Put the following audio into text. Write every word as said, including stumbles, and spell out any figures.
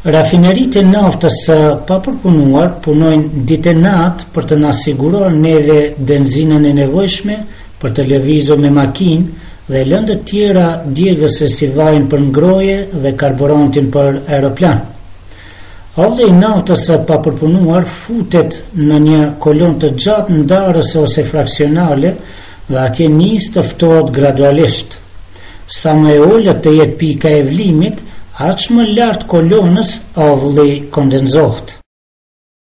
Rafineritë e naftës së papërpunuar punojnë ditë e natë për të na siguruar neve benzinën e nevojshme për të lëvizur me makinë dhe lëndë të tjera djegëse si vajin për ngroje dhe karburantin për aeroplan. Odhe i naftës së papërpunuar futet në një kolon të gjatë ndarës ose fraksionale dhe atje nis të ftohet gradualisht. Sa më e ulët të jetë pika e vlimit, aq më lart kolonës ovulli kondenzohet.